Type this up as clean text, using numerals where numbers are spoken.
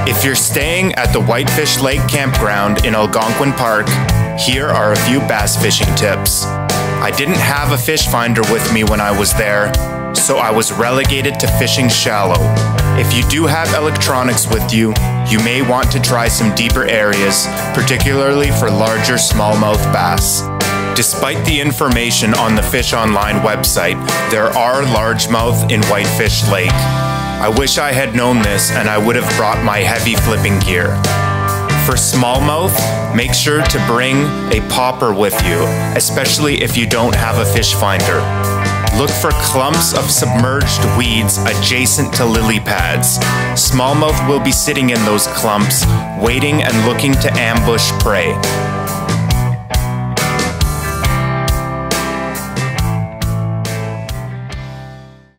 If you're staying at the Whitefish Lake Campground in Algonquin Park, here are a few bass fishing tips. I didn't have a fish finder with me when I was there, so I was relegated to fishing shallow. If you do have electronics with you, you may want to try some deeper areas, particularly for larger smallmouth bass. Despite the information on the Fish Online website, there are largemouth in Whitefish Lake. I wish I had known this and I would have brought my heavy flipping gear. For smallmouth, make sure to bring a popper with you, especially if you don't have a fish finder. Look for clumps of submerged weeds adjacent to lily pads. Smallmouth will be sitting in those clumps, waiting and looking to ambush prey.